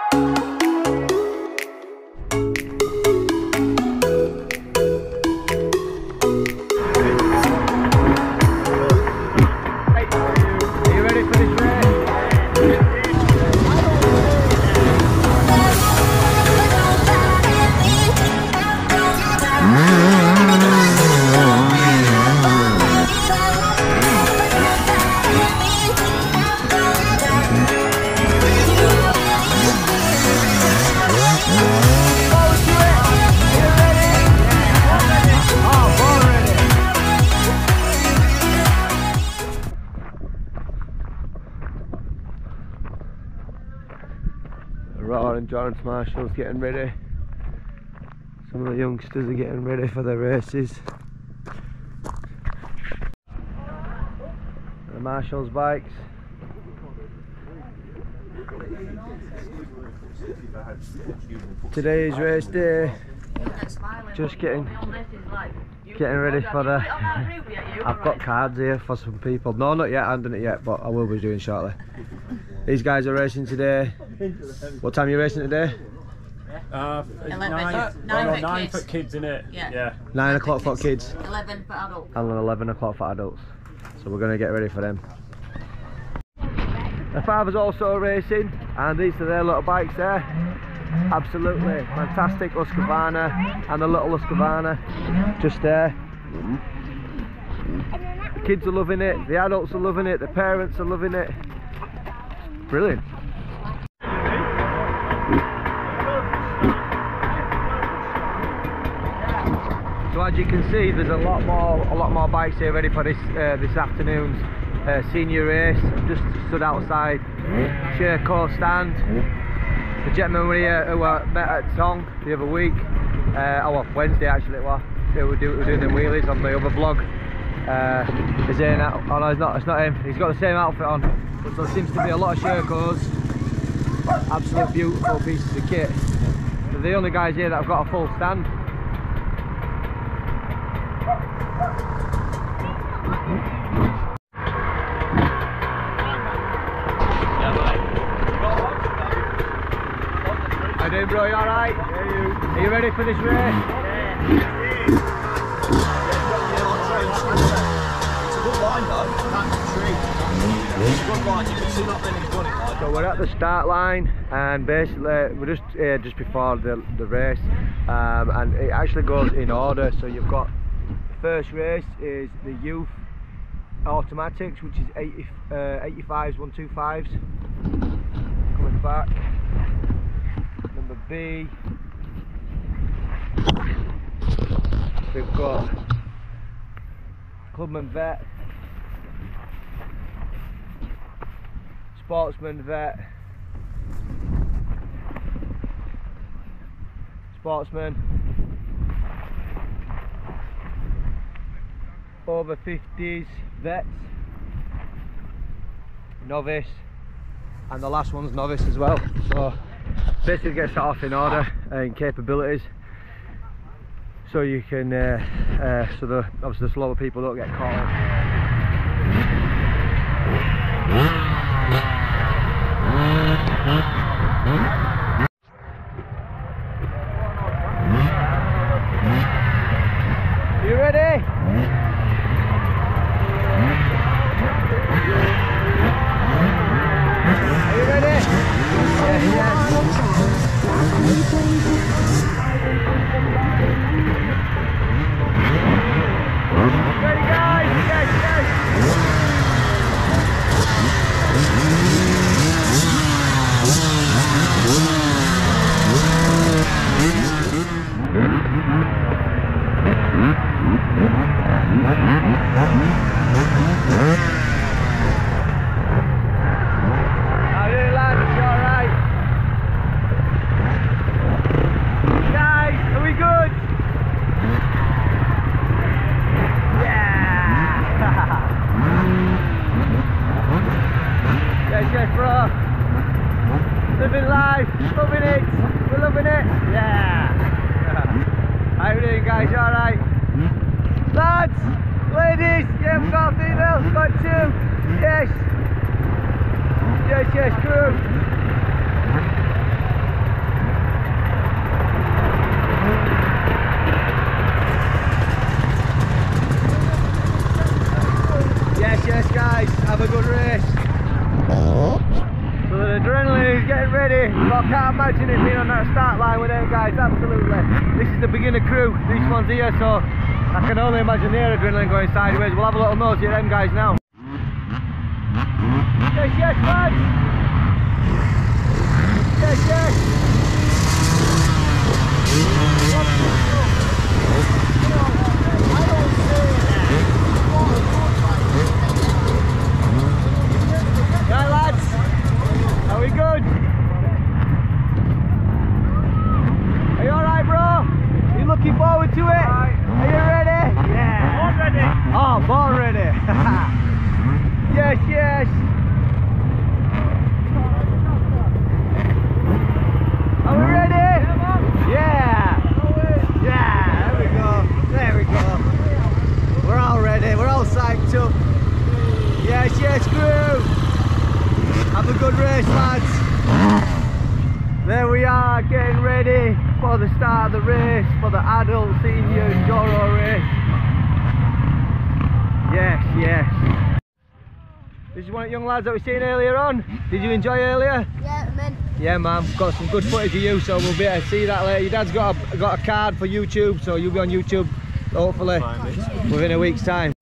Endurance marshals getting ready. Some of the youngsters are getting ready for their races. The marshals' bikes. Today's race day. Just getting ready for the. I've got cards here for some people. No, not yet. I haven't done it yet, but I will be doing shortly. These guys are racing today. What time are you racing today? It's 9 for kids, isn't it? Yeah. 9 o'clock for kids. 11 for adults. And then 11 o'clock for adults. So we're going to get ready for them. The father's also racing, and these are their little bikes there. Absolutely fantastic Husqvarna, and the little Husqvarna just there. The kids are loving it, the adults are loving it, the parents are loving it. Brilliant. So as you can see, there's a lot more bikes here ready for this afternoon's senior race. I've just stood outside Sherco stand. The gentleman were here who met at Tong the other week, well, Wednesday actually it was. They were doing them wheelies on the other vlog. Is here now? Oh no, it's not him. He's got the same outfit on. But there seems to be a lot of Shercos. Absolute beautiful pieces of kit. They're the only guys here that have got a full stand. How you doing, bro? You alright? Yeah, are you ready for this race? Yeah. It's a good line though, that's the tree. It's a good line, you can see not many got it. So we're at the start line, and basically we're just before the race, and it actually goes in order. So you've got the first race is the youth automatics, which is 85s, 125s. Coming back. Number B, we've got Clubman Vet, Sportsman Vet, Sportsman, over 50s Vets, Novice, and the last one's Novice as well. So basically get set off in order and capabilities, so you can obviously the slower people don't get caught up. You ready? Are you ready? Yes. Ready, guys? Yes. How are you, lads? You alright? Guys, are we good? Yeah! Yes, bro. Living life, loving it. We're loving it. Yeah! How you doing, guys? You alright? Lads, ladies, yeah, we've got females, got two. Yes, crew. adrenaline is getting ready. Well, I can't imagine it being on that start line with them guys, absolutely. This is the beginner crew, these ones here, so I can only imagine their adrenaline going sideways. We'll have a little nosy at them guys now. Yes, yes, lads! Yes, yes! Right, lads? Are we good? Are you alright, bro? Are you looking forward to it? Are you ready? Yeah! Born ready! Oh, born ready! Yes, yes! Are we ready? Yeah! Yeah! There we go! There we go! We're all ready, we're all psyched up! Yes, yes, crew! Have a good race, lads! There we are, getting ready for the start of the race, for the adult senior Enduro race. Yes, yes. This is one of the young lads that we seen earlier on. Did you enjoy earlier? Yeah, man. Yeah, man. Got some good footage of you, so we'll be able to see that later. Your dad's got a card for YouTube, so you'll be on YouTube hopefully within a week's time.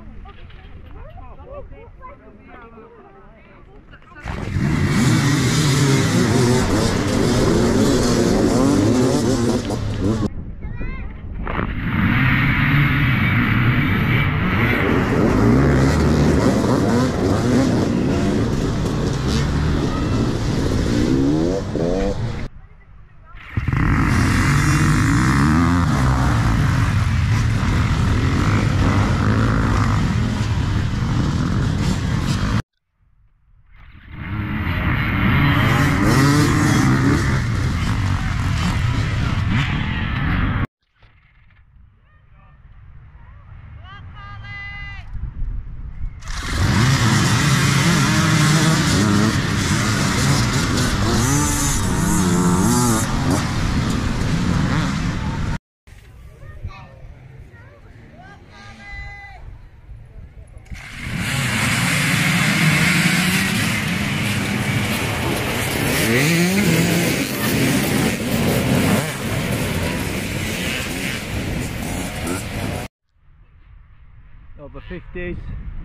Over 50s.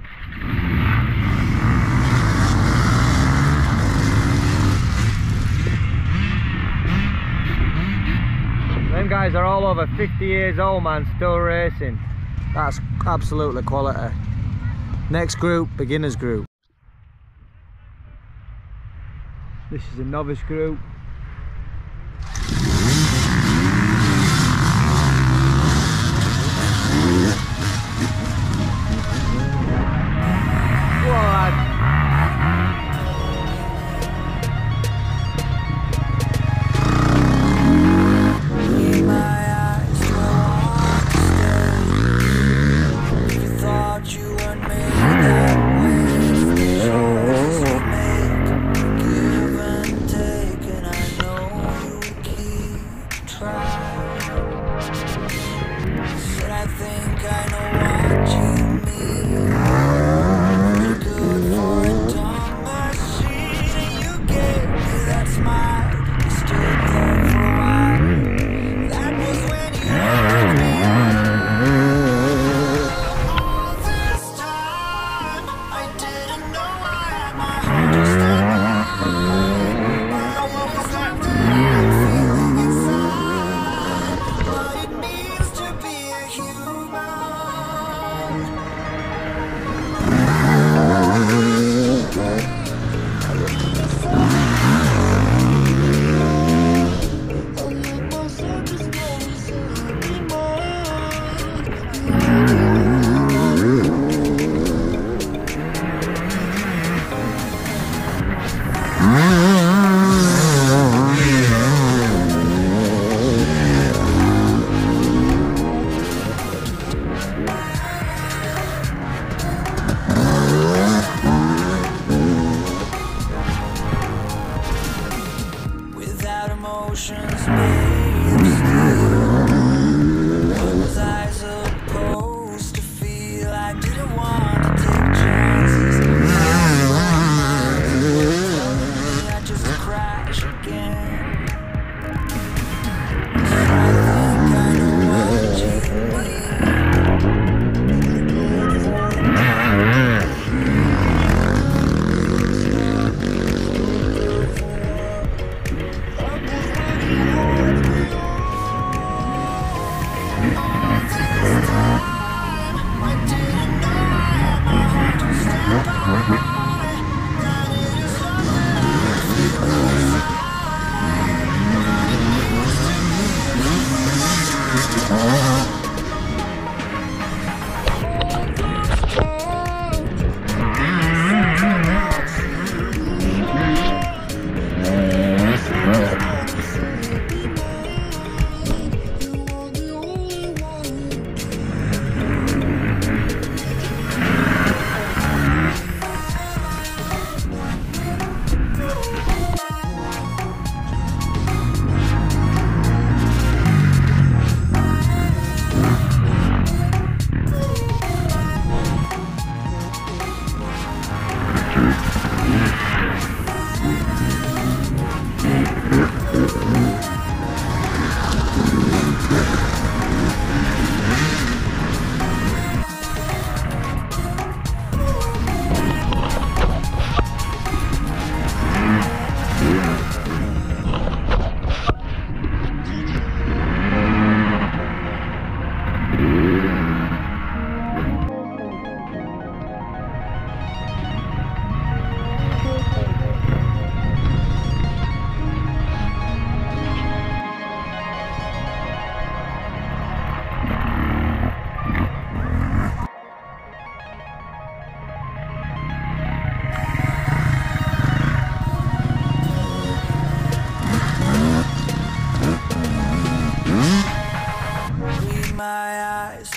Them guys are all over 50 years old, man, still racing. That's absolutely quality. Next group, beginners group. This is a novice group.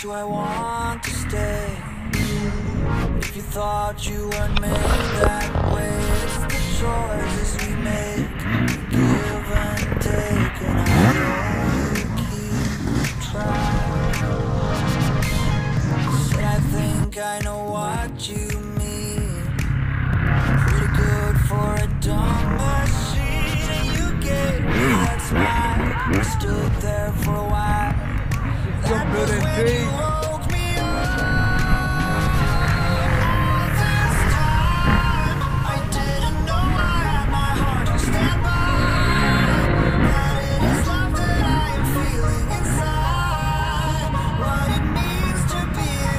do I want to stay? If you thought you weren't made that way, it's the choices we make, give and take, and I know you keep trying. Said I think I know what you mean, pretty good for a dumb machine, and you gave me that smile, I stood there for a while. That was when you woke me up. This time I didn't know I had my heart to stand by. That it is love that I am feeling inside. What it means to be a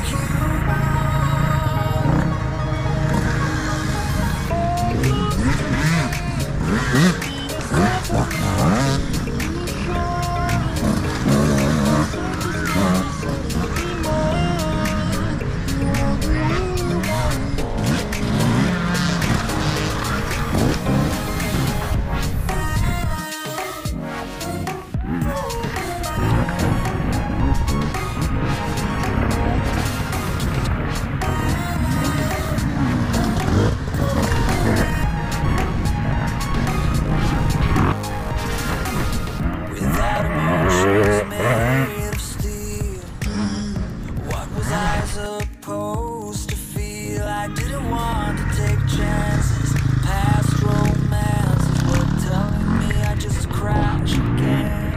supposed to feel? I didn't want to take chances. Past romances were telling me I just crash again.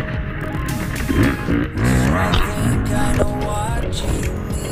So I think I know what you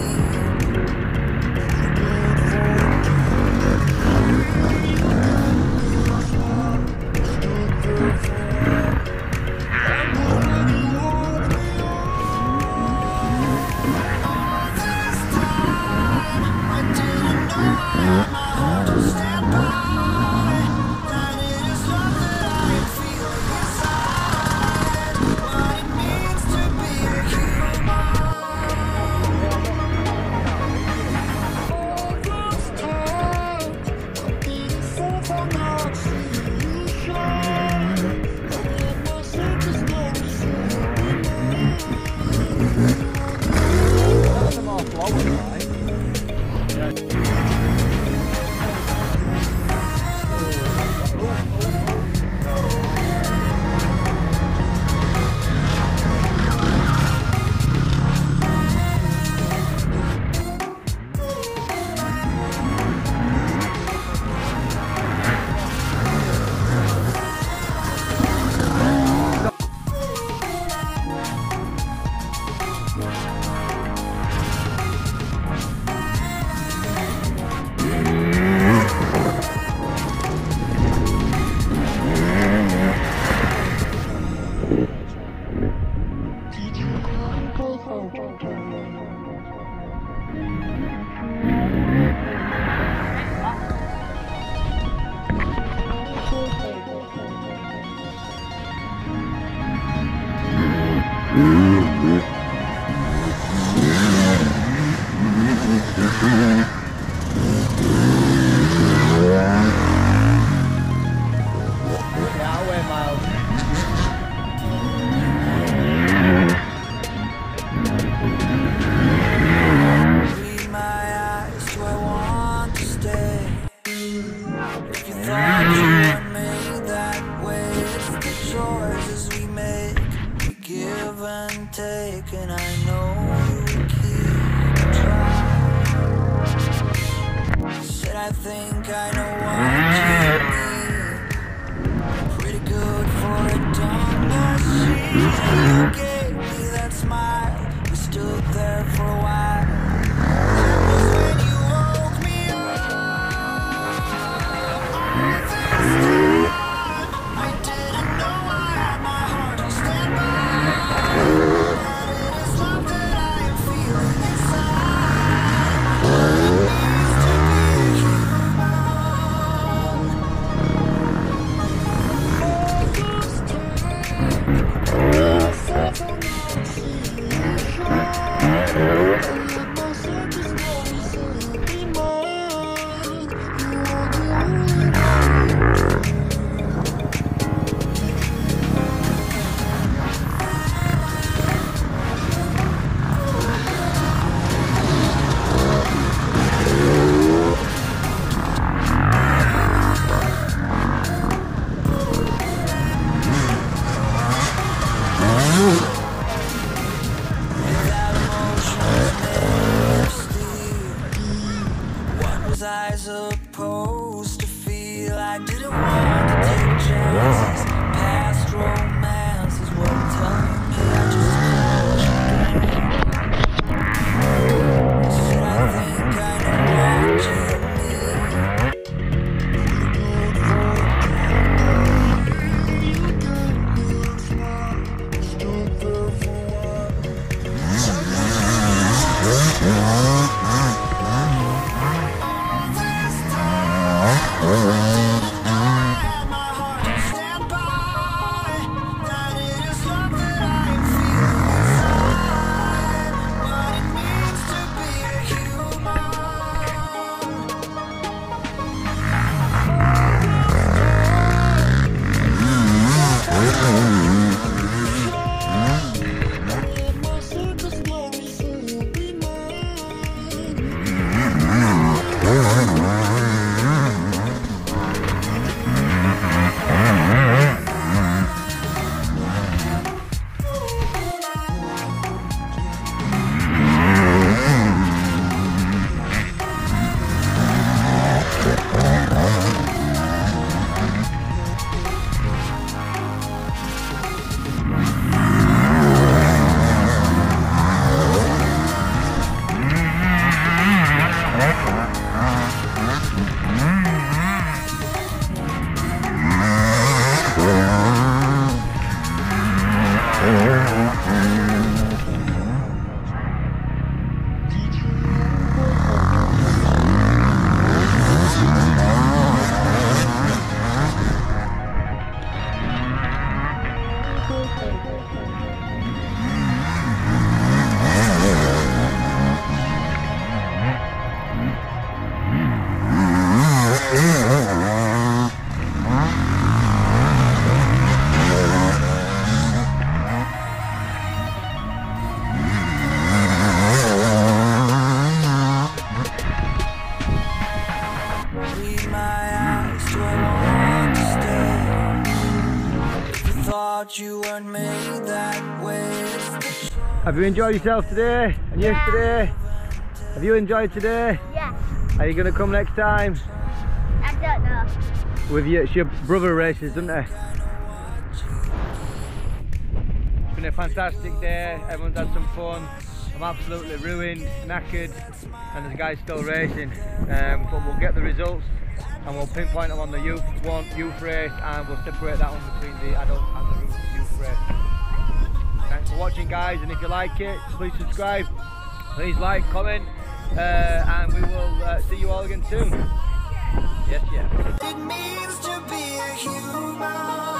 take, and I know you keep trying. Said I think I know what you need, pretty good for a dumb machine. You gave me that smile, we stood there for a while. That was when you woke me up. This time I didn't know I had my heart to stand by. thought you weren't made that way. Have you enjoyed yourself today and yesterday? Have you enjoyed today? Yeah. Are you going to come next time? I don't know. With you, it's your brother races, isn't it? It's been a fantastic day, everyone's had some fun. I'm absolutely ruined, knackered, and there's guys still racing. But we'll get the results and we'll pinpoint them on the youth race, and we'll separate that one between the adult and the youth race. Thanks for watching, guys, and if you like it, please subscribe, please like, comment, and we will see you all again soon. Yes, yes. It means to be a human.